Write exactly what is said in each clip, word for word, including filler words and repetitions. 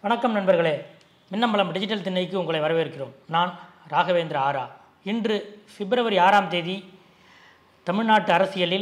வணக்கம் நண்பர்களே, மின்னம்பலம் டிஜிட்டல் திண்ணைக்கு உங்களை வரவேற்கிறோம். நான் ராகவேந்திர ஆரா. இன்று பிப்ரவரி ஆறாம் தேதி தமிழ்நாட்டு அரசியலில்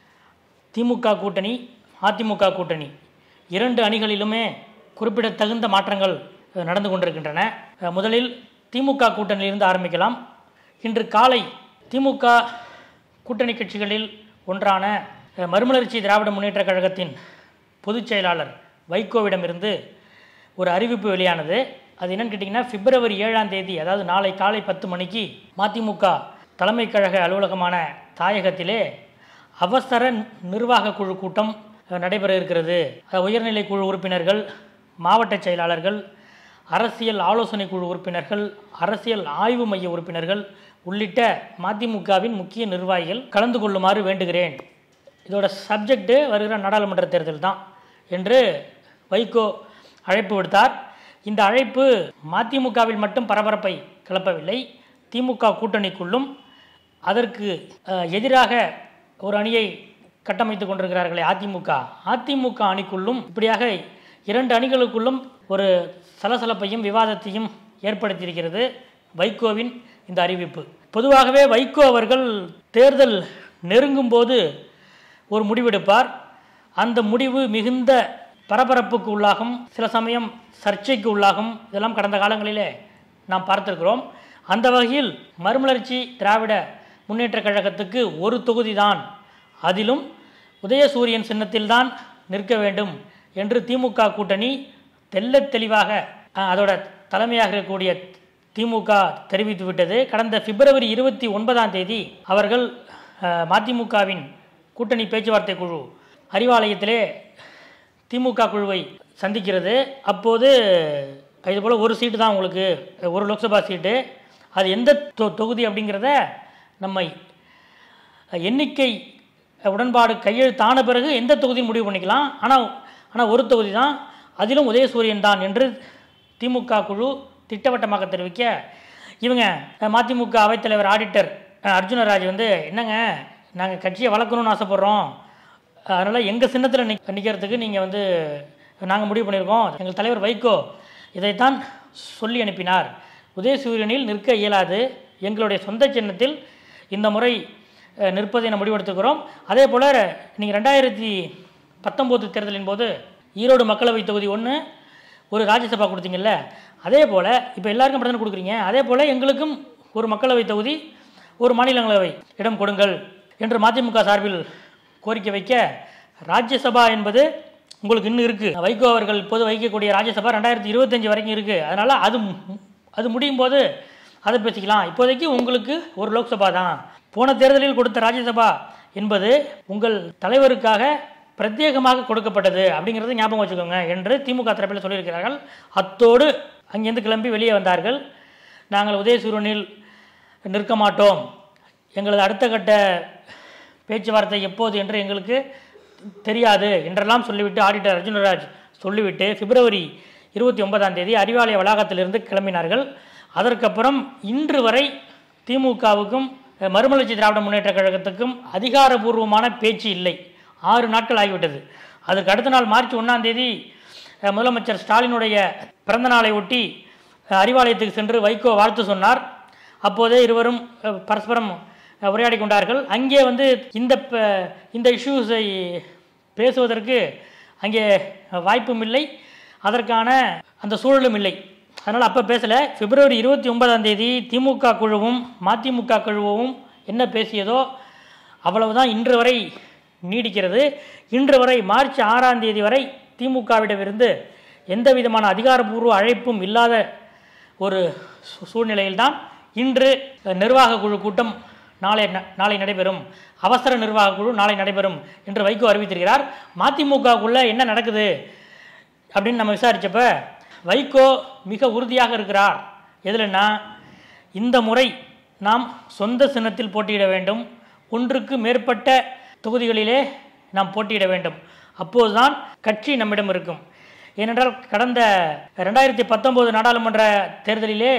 திமுக கூட்டணி, அதிமுக கூட்டணி இரண்டு அணிகளிலுமே குறிப்பிடத்தகுந்த மாற்றங்கள் நடந்து கொண்டிருக்கின்றன. முதலில் திமுக கூட்டணியிலிருந்து ஆரம்பிக்கலாம். இன்று காலை திமுக கூட்டணி கட்சிகளில் ஒன்றான மறுமலர்ச்சி திராவிட முன்னேற்றக் கழகத்தின் பொதுச் செயலாளர் வைகோவிடமிருந்து ஒரு அறிவிப்பு வெளியானது. அது என்னன்னு கேட்டிங்கன்னா, பிப்ரவரி ஏழாம் தேதி, அதாவது நாளை காலை பத்து மணிக்கு மதிமுக தலைமை கழக அலுவலகமான தாயகத்திலே அவசர நிர்வாக குழு கூட்டம் நடைபெற இருக்கிறது. உயர்நிலை குழு உறுப்பினர்கள், மாவட்ட செயலாளர்கள், அரசியல் ஆலோசனை குழு உறுப்பினர்கள், அரசியல் ஆய்வு மைய உறுப்பினர்கள் உள்ளிட்ட மதிமுகவின் முக்கிய நிர்வாகிகள் கலந்து கொள்ளுமாறு வேண்டுகிறேன். இதோட சப்ஜெக்டு வருகிற நாடாளுமன்ற தேர்தல் தான் என்று வைகோ அழைப்பு விடுத்தார். இந்த அழைப்பு மதிமுகவில் மட்டும் பரபரப்பை கிளப்பவில்லை. திமுக கூட்டணிக்குள்ளும் அதற்கு எதிராக ஒரு அணியை கட்டமைத்து கொண்டிருக்கிறார்களே அதிமுக, அதிமுக அணிக்குள்ளும் இப்படியாக இரண்டு அணிகளுக்குள்ளும் ஒரு சலசலப்பையும் விவாதத்தையும் ஏற்படுத்தியிருக்கிறது வைகோவின் இந்த அறிவிப்பு. பொதுவாகவே வைகோ அவர்கள் தேர்தல் நெருங்கும் போது ஒரு முடிவெடுப்பார். அந்த முடிவு மிகுந்த பரபரப்புக்கு உள்ளாகும், சில சமயம் சர்ச்சைக்கு உள்ளாகும். இதெல்லாம் கடந்த காலங்களிலே நாம் பார்த்திருக்கிறோம். அந்த வகையில் மறுமலர்ச்சி திராவிட முன்னேற்றக் கழகத்துக்கு ஒரு தொகுதி தான், அதிலும் உதயசூரியன் சின்னத்தில்தான் நிற்க வேண்டும் என்று திமுக கூட்டணி தெல்ல தெளிவாக அதோட தலைமையாக இருக்கக்கூடிய திமுக தெரிவித்துவிட்டது. கடந்த பிப்ரவரி இருபத்தி ஒன்பதாம் தேதி அவர்கள் மதிமுகவின் கூட்டணி பேச்சுவார்த்தை குழு அறிவாலயத்திலே திமுக குழுவை சந்திக்கிறது. அப்போது இதுபோல் ஒரு சீட்டு தான் உங்களுக்கு, ஒரு லோக்சபா சீட்டு, அது எந்த தொ தொகுதி அப்படிங்கிறத நம்ம எண்ணிக்கை உடன்பாடு கையெழுத்தான பிறகு எந்த தொகுதியும் முடிவு பண்ணிக்கலாம். ஆனால் ஆனால் ஒரு தொகுதி தான், அதிலும் உதயசூரியன் தான் என்று திமுக குழு திட்டவட்டமாக தெரிவிக்க, இவங்க மதிமுக அவைத்தலைவர் ஆடிட்டர் அர்ஜுனராஜ் வந்து, என்னங்க நாங்கள் கட்சியை வளர்க்கணும்னு ஆசைப்பட்றோம், அதனால் எங்கள் சின்னத்தில் நிக் நிற்கிறதுக்கு நீங்கள் வந்து நாங்கள் முடிவு பண்ணியிருக்கோம். எங்கள் தலைவர் வைகோ இதைத்தான் சொல்லி அனுப்பினார். உதயசூரியனில் நிற்க இயலாது, எங்களுடைய சொந்த சின்னத்தில் இந்த முறை நிற்பதை நம்ம முடிவெடுத்துக்கிறோம். அதே போல் நீங்கள் ரெண்டாயிரத்தி பத்தொம்போது தேர்தலின் போது ஈரோடு மக்களவை தொகுதி ஒன்று, ஒரு ராஜ்யசபா கொடுத்தீங்கல்ல, அதே போல் இப்போ எல்லாருக்கும் மட்டும் தானே கொடுக்குறீங்க, அதே போல் எங்களுக்கும் ஒரு மக்களவை தொகுதி, ஒரு மாநிலங்களவை இடம் கொடுங்கள் என்று மதிமுக சார்பில் கோரிக்கை வைக்க, ராஜ்யசபா என்பது உங்களுக்கு இன்னும் இருக்குது. வைகோ அவர்கள் இப்போது வைக்கக்கூடிய ராஜ்யசபா ரெண்டாயிரத்தி இருபத்தஞ்சி வரைக்கும் இருக்குது. அதனால் அது அது முடியும் போது அதை பேசிக்கலாம். இப்போதைக்கு உங்களுக்கு ஒரு லோக்சபா தான். போன தேர்தலில் கொடுத்த ராஜ்யசபா என்பது உங்கள் தலைவருக்காக பிரத்யேகமாக கொடுக்கப்பட்டது அப்படிங்கிறத ஞாபகம் வச்சுக்கோங்க என்று திமுக தரப்பில் சொல்லியிருக்கிறார்கள். அத்தோடு அங்கேருந்து கிளம்பி வெளியே வந்தார்கள். நாங்கள் உதயசூரியனில் நிற்க மாட்டோம், எங்களது அடுத்த கட்ட பேச்சுவார்த்தை எப்போது என்று எங்களுக்கு தெரியாது என்றெல்லாம் சொல்லிவிட்டு ஆடிட்டர் அர்ஜுனராஜ் சொல்லிவிட்டு பிப்ரவரி இருபத்தி ஒன்பதாம் தேதி அறிவாலய வளாகத்திலிருந்து கிளம்பினார்கள். அதற்கப்புறம் இன்று வரை திமுகவுக்கும் மறுமலர்ச்சி திராவிட முன்னேற்றக் கழகத்துக்கும் அதிகாரபூர்வமான பேச்சு இல்லை. ஆறு நாட்கள் ஆகிவிட்டது. அதற்கு அடுத்த நாள் மார்ச் ஒன்றாம் தேதி முதலமைச்சர் ஸ்டாலினுடைய பிறந்த நாளை ஒட்டி அறிவாலயத்துக்கு சென்று வைகோ வாழ்த்து சொன்னார். அப்போதே இருவரும் பரஸ்பரம் உரையாடி கொண்டார்கள். அங்கே வந்து இந்த இந்த இஷ்யூஸை பேசுவதற்கு அங்கே வாய்ப்பும் இல்லை, அதற்கான அந்த சூழலும் இல்லை. அதனால் அப்போ பேசலை. பிப்ரவரி இருபத்தி ஒன்பதாம் தேதி திமுக குழுவும் மதிமுக குழுவும் என்ன பேசியதோ அவ்வளவுதான் இன்று வரை நீடிக்கிறது. இன்று வரை மார்ச் ஆறாம் தேதி வரை திமுகவிடமிருந்து எந்த விதமான அதிகாரப்பூர்வ அழைப்பும் இல்லாத ஒரு சூழ்நிலையில்தான் இன்று நிர்வாக குழு கூட்டம் நாளை நாளை நடைபெறும், அவசர நிர்வாக குழு நாளை நடைபெறும் என்று வைகோ அறிவித்திருக்கிறார். மதிமுகவுக்குள்ளே என்ன நடக்குது அப்படின்னு நம்ம விசாரித்தப்ப வைகோ மிக உறுதியாக இருக்கிறார். எதுலன்னா, இந்த முறை நாம் சொந்த சின்னத்தில் போட்டியிட வேண்டும், ஒன்றுக்கு மேற்பட்ட தொகுதிகளிலே நாம் போட்டியிட வேண்டும், அப்போதுதான் கட்சி நம்மிடம் இருக்கும். ஏனென்றால் கடந்த ரெண்டாயிரத்தி பத்தொம்போது நாடாளுமன்ற தேர்தலிலே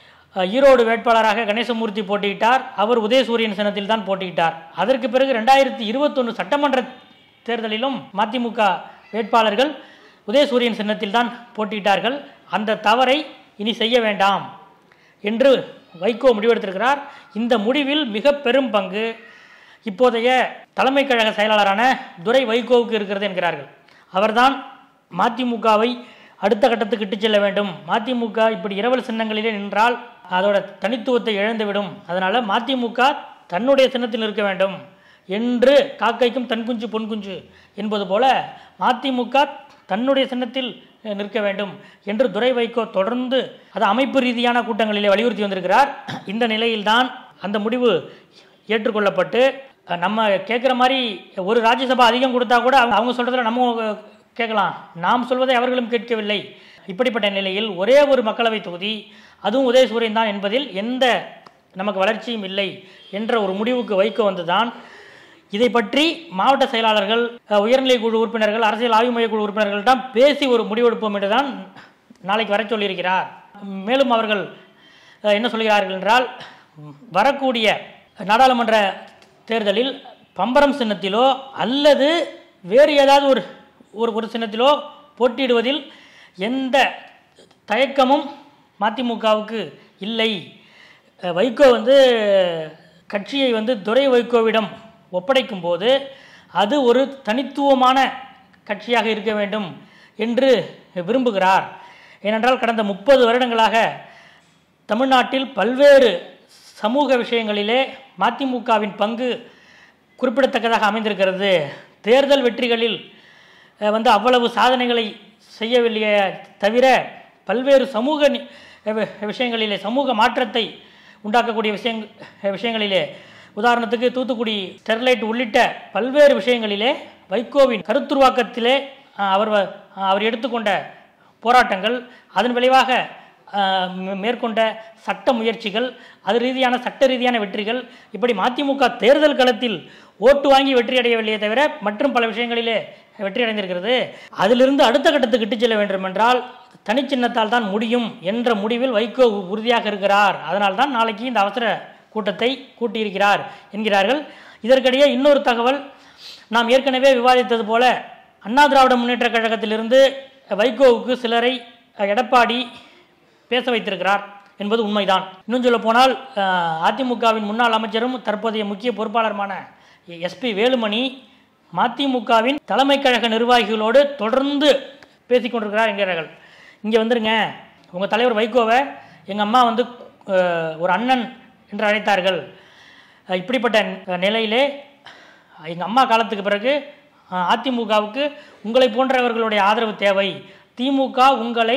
ஈரோடு வேட்பாளராக கணேசமூர்த்தி போட்டியிட்டார். அவர் உதயசூரியன் சின்னத்தில் தான் போட்டியிட்டார். அதற்கு பிறகு ரெண்டாயிரத்தி இருபத்தொன்று சட்டமன்ற தேர்தலிலும் மதிமுக வேட்பாளர்கள் உதயசூரியன் சின்னத்தில் தான் போட்டியிட்டார்கள். அந்த தவறை இனி செய்ய வேண்டாம் என்று வைகோ முடிவெடுத்திருக்கிறார். இந்த முடிவில் மிக பெரும் பங்கு இப்போதைய தலைமை கழக செயலாளரான துரை வைகோவுக்கு இருக்கிறது என்கிறார்கள். அவர்தான் மதிமுகவை அடுத்த கட்டத்துக்கு இட்டு செல்ல வேண்டும். மதிமுக இப்படி இரவல் சின்னங்களிலே நின்றால் அதோட தனித்துவத்தை இழந்துவிடும். அதனால் மதிமுக தன்னுடைய சின்னத்தில் இருக்க வேண்டும் என்று காக்கைக்கும் தன்குஞ்சு பொன்குஞ்சு என்பது போல மதிமுக தன்னுடைய சின்னத்தில் நிற்க வேண்டும் என்று துரை வைகோ தொடர்ந்து அது அமைப்பு ரீதியான கூட்டங்களிலே வலியுறுத்தி வந்திருக்கிறார். இந்த நிலையில்தான் அந்த முடிவு ஏற்றுக்கொள்ளப்பட்டு நம்ம கேட்குற மாதிரி ஒரு ராஜ்யசபா அதிகம் கொடுத்தா கூட அவங்க சொல்கிறதுல நம்ம கேட்கலாம், நாம் சொல்வதை அவர்களும் கேட்கவில்லை. இப்படிப்பட்ட நிலையில் ஒரே ஒரு மக்களவை தொகுதி, அதுவும் உதயசூரியன் தான் என்பதில் எந்த நமக்கு வளர்ச்சியும் இல்லை என்ற ஒரு முடிவுக்கு வைகோ வந்துதான் இதை பற்றி மாவட்ட செயலாளர்கள், உயர்நிலை குழு உறுப்பினர்கள், அரசியல் ஆய்வு மைய குழு உறுப்பினர்களிடம் பேசி ஒரு முடிவெடுப்போம் என்று தான் நாளைக்கு வர சொல்லியிருக்கிறார். மேலும் அவர்கள் என்ன சொல்கிறார்கள் என்றால், வரக்கூடிய நாடாளுமன்ற தேர்தலில் பம்பரம் சின்னத்திலோ அல்லது வேறு ஏதாவது ஒரு ஒரு ஒரு சின்னத்திலோ போட்டியிடுவதில் எந்த தயக்கமும் மதிமுகவுக்கு இல்லை. வைகோ வந்து கட்சியை வந்து துரை வைகோவிடம் ஒப்படைக்கும் போது அது ஒரு தனித்துவமான கட்சியாக இருக்க வேண்டும் என்று விரும்புகிறார். ஏனென்றால் கடந்த முப்பது வருடங்களாக தமிழ்நாட்டில் பல்வேறு சமூக விஷயங்களிலே மதிமுகவின் பங்கு குறிப்பிடத்தக்கதாக அமைந்திருக்கிறது. தேர்தல் வெற்றிகளில் வந்து அவ்வளவு சாதனைகளை செய்யவில்லையே தவிர பல்வேறு சமூக விஷயங்களிலே, சமூக மாற்றத்தை உண்டாக்கக்கூடிய விஷயங் விஷயங்களிலே உதாரணத்துக்கு தூத்துக்குடி ஸ்டெர்லைட் உள்ளிட்ட பல்வேறு விஷயங்களிலே வைகோவின் கருத்துருவாக்கத்திலே அவர் அவர் எடுத்துக்கொண்ட போராட்டங்கள், அதன் விளைவாக மேற்கொண்ட சட்ட முயற்சிகள், அது ரீதியான சட்ட ரீதியான வெற்றிகள், இப்படி மதிமுக தேர்தல் களத்தில் ஓட்டு வாங்கி வெற்றி அடையவில்லையே தவிர மற்றும் பல விஷயங்களிலே வெற்றி அடைந்திருக்கிறது. அதிலிருந்து அடுத்த கட்டத்துக்கு இட்டு செல்ல வேண்டும் என்றால் தனிச்சின்னத்தால் தான் முடியும் என்ற முடிவில் வைகோ உறுதியாக இருக்கிறார். அதனால் தான் நாளைக்கு இந்த அவசர கூட்டத்தை கூட்டியிருக்கிறார் என்கிறார்கள். இதற்கிடையே இன்னொரு தகவல், நாம் ஏற்கனவே விவாதித்தது போல அண்ணா திராவிட முன்னேற்ற கழகத்திலிருந்து வைகோவுக்கு சிலரை எடப்பாடி பேச வைத்திருக்கிறார் என்பது உண்மைதான். இன்னும் சொல்ல போனால் அதிமுகவின் முன்னாள் அமைச்சரும் தற்போதைய முக்கிய பொறுப்பாளருமான எஸ்பி வேலுமணி மதிமுகவின் தலைமை கழக நிர்வாகிகளோடு தொடர்ந்து பேசிக்கொண்டிருக்கிறார் என்கிறார்கள். இங்கே வந்துருங்க, உங்கள் தலைவர் வைகோவை எங்கள் அம்மா வந்து ஒரு அண்ணன் என்று அழைத்தார்கள். இப்படிப்பட்ட நிலையிலே எங்கள் அம்மா காலத்துக்கு பிறகு அதிமுகவுக்கு உங்களை போன்றவர்களுடைய ஆதரவு தேவை. திமுக உங்களை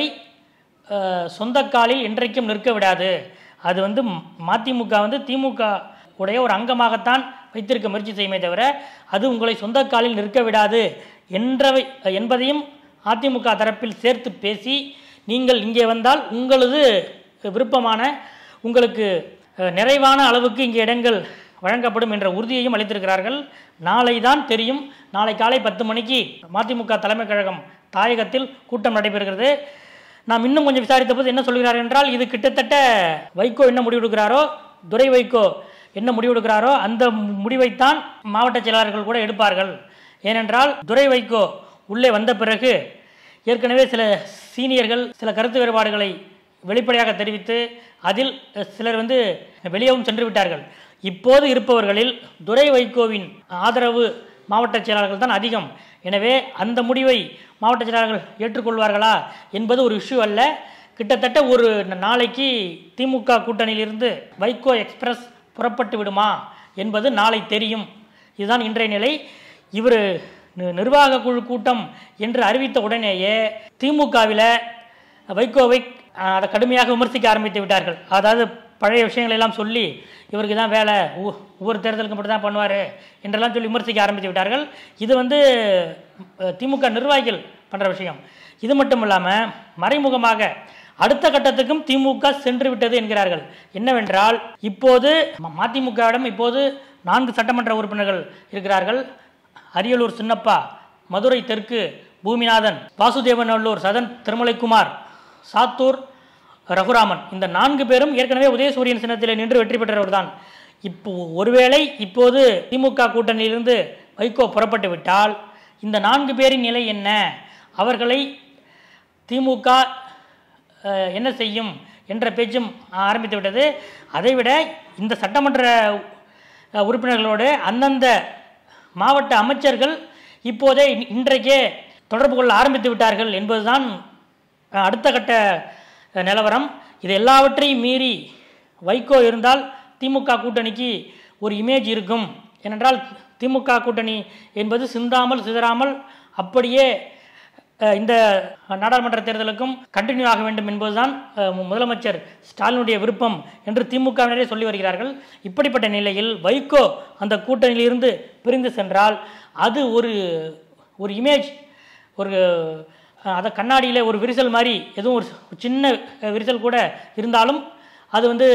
சொந்த காலில் இன்றைக்கும் நிற்க விடாது. அது வந்து மதிமுக வந்து திமுக உடைய ஒரு அங்கமாகத்தான் வைத்திருக்க முயற்சி செய்யுமே தவிர அது உங்களை சொந்த காலில் நிற்க விடாது என்றவை என்பதையும் அதிமுக தரப்பில் சேர்த்து பேசி, நீங்கள் இங்கே வந்தால் உங்களது விருப்பமான உங்களுக்கு நிறைவான அளவுக்கு இங்கே இடங்கள் வழங்கப்படும் என்ற உறுதியையும் அளித்திருக்கிறார்கள். நாளை தான் தெரியும். நாளை காலை பத்து மணிக்கு மதிமுக தலைமை கழகம் தாயகத்தில் கூட்டம் நடைபெறுகிறது. நாம் இன்னும் கொஞ்சம் விசாரித்த போது என்ன சொல்கிறார் என்றால், இது கிட்டத்தட்ட வைகோ என்ன முடிவெடுக்கிறாரோ, துரை வைகோ என்ன முடிவெடுக்கிறாரோ அந்த முடிவைத்தான் மாவட்ட செயலாளர்கள் கூட எடுப்பார்கள். ஏனென்றால் துரை வைகோ உள்ளே வந்த பிறகு ஏற்கனவே சில சீனியர்கள் சில கருத்து வேறுபாடுகளை வெளிப்படையாக தெரிவித்து அதில் சிலர் வந்து வெளியவும் சென்று விட்டார்கள். இப்போது இருப்பவர்களில் துரை வைகோவின் ஆதரவு மாவட்ட செயலாளர்கள் தான் அதிகம். எனவே அந்த முடிவை மாவட்ட செயலாளர்கள் ஏற்றுக்கொள்வார்களா என்பது ஒரு இஷ்யூ அல்ல. கிட்டத்தட்ட ஒரு நாளைக்கு திமுக கூட்டணியிலிருந்து வைகோ எக்ஸ்பிரஸ் புறப்பட்டு விடுமா என்பது நாளை தெரியும். இதுதான் இன்றைய நிலை. இவர் நிர்வாக குழு கூட்டம் என்று அறிவித்த உடனேயே திமுகவில் வைகோவை அதை கடுமையாக விமர்சிக்க ஆரம்பித்து விட்டார்கள். அதாவது பழைய விஷயங்கள் எல்லாம் சொல்லி இவருக்கு தான் வேலை, ஒவ்வொரு தேர்தலுக்கு மட்டும் தான் பண்ணுவார் என்றெல்லாம் சொல்லி விமர்சிக்க ஆரம்பித்து விட்டார்கள். இது வந்து திமுக நிர்வாகிகள் பண்ணுற விஷயம். இது மட்டும் இல்லாமல் மறைமுகமாக அடுத்த கட்டத்துக்கும் திமுக சென்று விட்டது என்கிறார்கள். என்னவென்றால், இப்போது மதிமுகவிடம் இப்போது நான்கு சட்டமன்ற உறுப்பினர்கள் இருக்கிறார்கள். அரியலூர் சின்னப்பா, மதுரை தெற்கு பூமிநாதன், வாசுதேவநல்லூர் சதன் திருமலைக்குமார், சாத்தூர் ரகுராமன். இந்த நான்கு பேரும் ஏற்கனவே உதயசூரியன் சின்னத்தில் நின்று வெற்றி பெற்றவர் தான். இப்போ ஒருவேளை இப்போது திமுக கூட்டணியிலிருந்து வைகோ புறப்பட்டு விட்டால் இந்த நான்கு பேரின் நிலை என்ன? அவர்களை திமுக என்ன செய்யும் என்ற பேச்சும் ஆரம்பித்து விட்டது. அதைவிட இந்த சட்டமன்ற உறுப்பினர்களோடு அந்தந்த மாவட்ட அமைச்சர்கள் இப்போதே இன்றைக்கே தொடர்பு கொள்ள ஆரம்பித்து விட்டார்கள் என்பதுதான் அடுத்த கட்ட நிலவரம். இது எல்லாவற்றையும் மீறி வைகோ இருந்தால் திமுக கூட்டணிக்கு ஒரு இமேஜ் இருக்கும். ஏனென்றால் திமுக கூட்டணி என்பது சிந்தாமல் சிதறாமல் அப்படியே இந்த நாடாளுமன்ற தேர்தலுக்கும் கண்டினியூ ஆக வேண்டும் என்பதுதான் முதலமைச்சர் ஸ்டாலினுடைய விருப்பம் என்று திமுகவினரே சொல்லி வருகிறார்கள். இப்படிப்பட்ட நிலையில் வைகோ அந்த கூட்டணியிலிருந்து பிரிந்து சென்றால் அது ஒரு ஒரு இமேஜ், ஒரு அதை கண்ணாடியில் ஒரு விரிசல் மாதிரி எதுவும் ஒரு சின்ன விரிசல் கூட இருந்தாலும் அது வந்து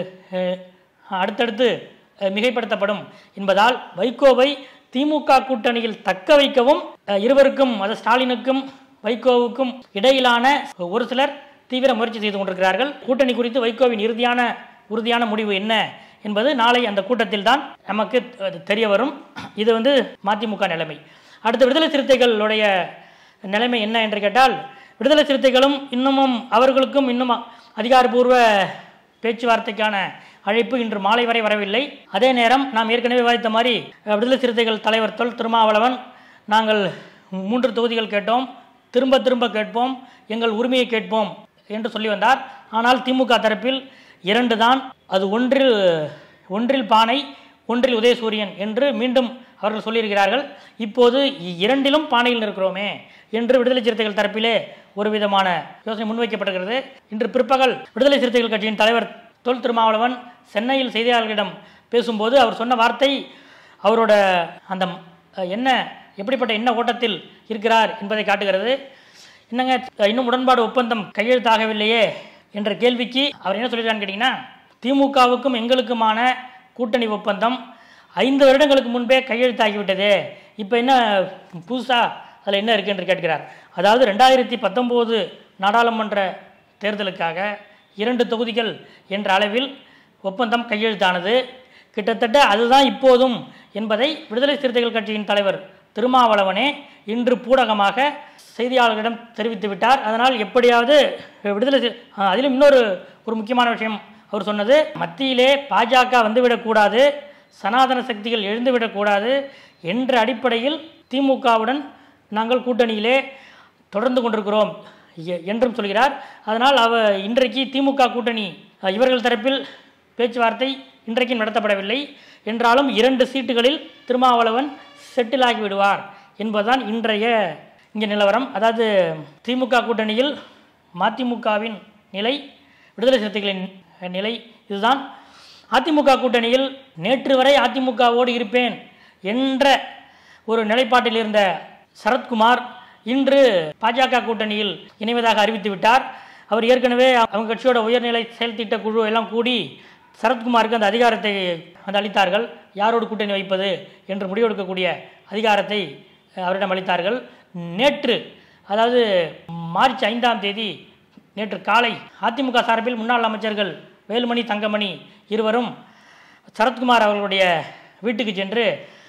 அடுத்தடுத்து மிகைப்படுத்தப்படும் என்பதால் வைகோவை திமுக கூட்டணியில் தக்க வைக்கவும் இருவருக்கும், அது ஸ்டாலினுக்கும் வைகோவுக்கும் இடையிலான ஒரு சிலர் தீவிர முயற்சி செய்து கொண்டிருக்கிறார்கள். கூட்டணி குறித்து வைகோவின் இறுதியான உறுதியான முடிவு என்ன என்பது நாளை அந்த கூட்டத்தில் தான் நமக்கு தெரிய வரும். இது வந்து மதிமுக நிலைமை. அடுத்து விடுதலை சிறுத்தைகளுடைய நிலைமை என்ன என்று கேட்டால், விடுதலை சிறுத்தைகளும் இன்னமும் அவர்களுக்கும் இன்னும் அதிகாரப்பூர்வ பேச்சுவார்த்தைக்கான அழைப்பு இன்று மாலை வரை வரவில்லை. அதே நேரம் நாம் ஏற்கனவே விவாதித்த மாதிரி விடுதலை சிறுத்தைகள் தலைவர் தொல் திருமாவளவன் நாங்கள் மூன்று தொகுதிகள் கேட்டோம், திரும்ப திரும்ப கேட்போம், எங்கள் உரிமையை கேட்போம் என்று சொல்லி வந்தார். ஆனால் திமுக தரப்பில் இரண்டு தான், அது ஒன்றில் ஒன்றில் பானை ஒன்றில் உதயசூரியன் என்று மீண்டும் அவர்கள் சொல்லியிருக்கிறார்கள். இப்போது இரண்டிலும் பானையில் இருக்கிறோமே என்று விடுதலை சிறுத்தைகள் தரப்பிலே ஒரு விதமான யோசனை முன்வைக்கப்பட்டிருக்கிறது. இன்று பிற்பகல் விடுதலை சிறுத்தைகள் கட்சியின் தலைவர் தொல் திருமாவளவன் சென்னையில் செய்தியாளர்களிடம் பேசும்போது அவர் சொன்ன வார்த்தை அவரோட அந்த என்ன எப்படிப்பட்ட என்ன ஓட்டத்தில் இருக்கிறார் என்பதை காட்டுகிறது. என்னங்க இன்னும் உடன்பாடு ஒப்பந்தம் கையெழுத்தாகவில்லையே என்ற கேள்விக்கு அவர் என்ன சொல்லியிருக்கான்னு கேட்டிங்கன்னா, திமுகவுக்கும் எங்களுக்குமான கூட்டணி ஒப்பந்தம் ஐந்து வருடங்களுக்கு முன்பே கையெழுத்தாகிவிட்டதே, இப்போ என்ன புதுசாக அதில் என்ன இருக்குது என்று கேட்கிறார். அதாவது ரெண்டாயிரத்தி பத்தொம்போது நாடாளுமன்ற தேர்தலுக்காக இரண்டு தொகுதிகள் என்ற அளவில் ஒப்பந்தம் கையெழுத்தானது. கிட்டத்தட்ட அதுதான் இப்போதும் என்பதை விடுதலை சிறுத்தைகள் கட்சியின் தலைவர் திருமாவளவனே இன்று பூடகமாக செய்தியாளர்களிடம் தெரிவித்து விட்டார். அதனால் எப்படியாவது விடுதலை அதிலும் இன்னொரு ஒரு முக்கியமான விஷயம் அவர் சொன்னது, மத்தியிலே பாஜக வந்துவிடக்கூடாது, சனாதன சக்திகள் எழுந்துவிடக்கூடாது என்ற அடிப்படையில் திமுகவுடன் நாங்கள் கூட்டணியிலே தொடர்ந்து கொண்டிருக்கிறோம் என்றும் சொல்கிறார். அதனால் அவ இன்றைக்கு திமுக கூட்டணி இவர்கள் தரப்பில் பேச்சுவார்த்தை இன்றைக்கு நடத்தப்படவில்லை என்றாலும் இரண்டு சீட்டுகளில் திருமாவளவன் செட்டில் ஆகி விடுவார் என்பதுதான் இன்றைய இங்கே நிலவரம். அதாவது திமுக கூட்டணியில் மதிமுகவின் நிலை, விடுதலை சிறுத்தைகளின் நிலை இதுதான். அதிமுக கூட்டணியில் நேற்று வரை அதிமுகவோடு இருப்பேன் என்ற ஒரு நிலைப்பாட்டில் இருந்த சரத்குமார் இன்று பாஜக கூட்டணியில் இணைவதாக அறிவித்து விட்டார். அவர் ஏற்கனவே அவங்க கட்சியோட உயர்நிலை செயல் திட்ட குழு எல்லாம் கூடி சரத்குமாருக்கு அந்த அதிகாரத்தை வந்து அளித்தார்கள். யாரோடு கூட்டணி வைப்பது என்று முடிவெடுக்கக்கூடிய அதிகாரத்தை அவரிடம் அளித்தார்கள். நேற்று அதாவது மார்ச் ஐந்தாம் தேதி நேற்று காலை அதிமுக சார்பில் முன்னாள் அமைச்சர்கள் வேலுமணி தங்கமணி இருவரும் சரத்குமார் அவர்களுடைய வீட்டுக்கு சென்று,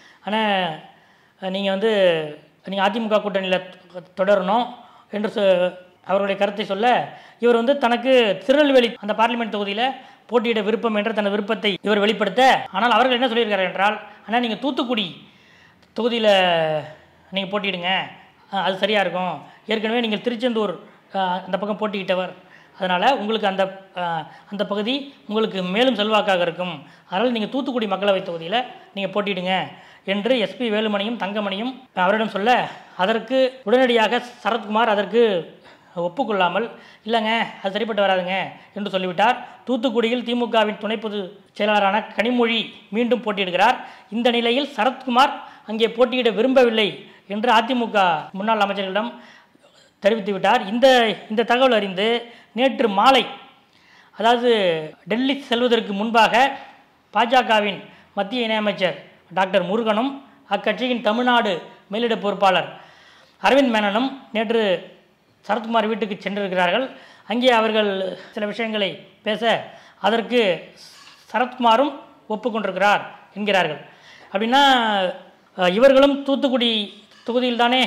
ஆனால் நீங்கள் வந்து நீங்கள் அதிமுக கூட்டணியில் தொடரணும் என்று அவருடைய கருத்தை சொல்ல, இவர் வந்து தனக்கு திருநெல்வேலி அந்த பார்லிமெண்ட் தொகுதியில் போட்டியிட விருப்பம் என்ற தனது விருப்பத்தை இவர் வெளிப்படுத்த, ஆனால் அவர்கள் என்ன சொல்லியிருக்காரு என்றால், ஆனால் நீங்கள் தூத்துக்குடி தொகுதியில் நீங்கள் போட்டியிடுங்க, அது சரியாக இருக்கும், ஏற்கனவே நீங்கள் திருச்செந்தூர் அந்த பக்கம் போட்டியிட்டவர், அதனால் உங்களுக்கு அந்த அந்த பகுதி உங்களுக்கு மேலும் செல்வாக்காக இருக்கும், அதனால் நீங்கள் தூத்துக்குடி மக்களவை தொகுதியில் நீங்கள் போட்டியிடுங்க என்று எஸ்பி வேலுமணியும் தங்கமணியும் அவரிடம் சொல்ல, அதற்கு உடனடியாக சரத்குமார் அதற்கு ஒப்புக்கொள்ளாமல், இல்லைங்க அது சரிப்பட்டு வராதுங்க என்று சொல்லிவிட்டார். தூத்துக்குடியில் திமுகவின் துணை பொதுச் செயலாளரான கனிமொழி மீண்டும் போட்டியிடுகிறார். இந்த நிலையில் சரத்குமார் அங்கே போட்டியிட விரும்பவில்லை என்று அதிமுக முன்னாள் அமைச்சர்களிடம் தெரிவித்து விட்டார். இந்த இந்த தகவல் அறிந்து நேற்று மாலை, அதாவது டெல்லி செல்வதற்கு முன்பாக பாஜகவின் மத்திய இணையமைச்சர் டாக்டர் முருகனும் அக்கட்சியின் தமிழ்நாடு மேலிட பொறுப்பாளர் அரவிந்த் மேனனும் நேற்று சரத்குமார் வீட்டுக்கு சென்றிருக்கிறார்கள். அங்கே அவர்கள் சில விஷயங்களை பேச அதற்கு சரத்குமாரும் ஒப்புக்கொண்டிருக்கிறார் என்கிறார்கள். அப்படின்னா இவர்களும் தூத்துக்குடி தொகுதியில் தானே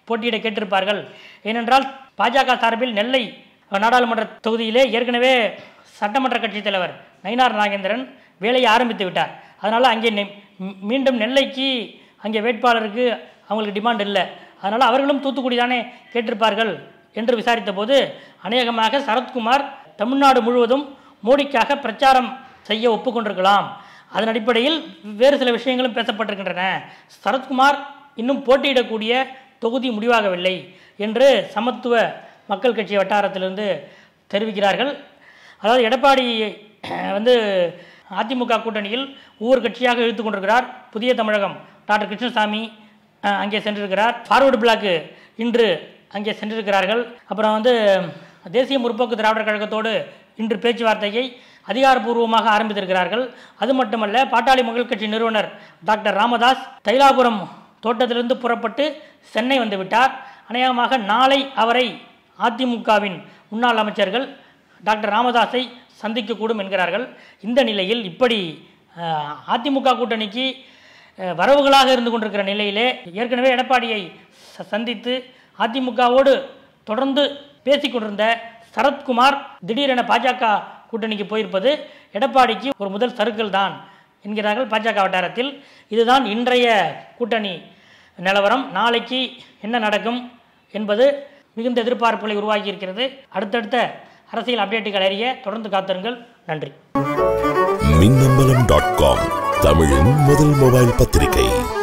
போட்டியிட கேட்டிருப்பார்கள். ஏனென்றால் பாஜக சார்பில் நெல்லை நாடாளுமன்ற தொகுதியிலே ஏற்கனவே சட்டமன்ற கட்சித் தலைவர் நயினார் நாகேந்திரன் வேலையை ஆரம்பித்து விட்டார். அதனால் அங்கே மீண்டும் நெல்லைக்கு அங்கே வேட்பாளருக்கு அவங்களுக்கு டிமாண்ட் இல்லை. அதனால் அவர்களும் தூத்துக்குடி தானே கேட்டிருப்பார்கள் என்று விசாரித்த போது அநேகமாக சரத்குமார் தமிழ்நாடு முழுவதும் மோடிக்காக பிரச்சாரம் செய்ய ஒப்புக்கொண்டிருக்கலாம். அதன் அடிப்படையில் வேறு சில விஷயங்களும் பேசப்பட்டிருக்கின்றன. சரத்குமார் இன்னும் போட்டியிடக்கூடிய தொகுதி முடிவாகவில்லை என்று சமத்துவ மக்கள் கட்சி வட்டாரத்திலிருந்து தெரிவிக்கிறார்கள். அதாவது எடப்பாடி வந்து அதிமுக கூட்டணியில் ஒவ்வொரு கட்சியாக இழுத்து கொண்டிருக்கிறார். புதிய தமிழகம் டாக்டர் கிருஷ்ணசாமி அங்கே சென்றிருக்கிறார். ஃபார்வர்டு பிளாக்கு இன்று அங்கே சென்றிருக்கிறார்கள். அப்புறம் வந்து தேசிய முற்போக்கு திராவிடர் கழகத்தோடு இன்று பேச்சுவார்த்தையை அதிகாரப்பூர்வமாக ஆரம்பித்திருக்கிறார்கள். அது மட்டுமல்ல, பாட்டாளி மக்கள் கட்சி நிறுவனர் டாக்டர் ராமதாஸ் தைலாபுரம் தோட்டத்திலிருந்து புறப்பட்டு சென்னை வந்து விட்டார். அநேகமாக நாளை அவரை அதிமுகவின் முன்னாள் அமைச்சர்கள் டாக்டர் ராமதாஸை சந்திக்கக்கூடும் என்கிறார்கள். இந்த நிலையில் இப்படி அதிமுக கூட்டணிக்கு வரவுகளாக இருந்து கொண்டிருக்கிற நிலையிலே ஏற்கனவே எடப்பாடியை சந்தித்து அதிமுகவோடு தொடர்ந்து பேசி கொண்டிருந்த சரத்குமார் திடீரென பாஜக கூட்டணிக்கு போயிருப்பது எடப்பாடிக்கு ஒரு முதல் சறுக்கல் தான் என்கிறார்கள் பாஜக வட்டாரத்தில். இதுதான் இன்றைய கூட்டணி நிலவரம். நாளைக்கு என்ன நடக்கும் என்பது மிகுந்த எதிர்பார்ப்புகளை உருவாக்கி இருக்கிறது. அடுத்தடுத்த அரசியல் அப்டேட்டுகள் அறிய தொடர்ந்து காத்திருங்கள். நன்றி. மின்னம்பலம் டாட் காம் தமிழின் முதல் மொபைல் பத்திரிகை.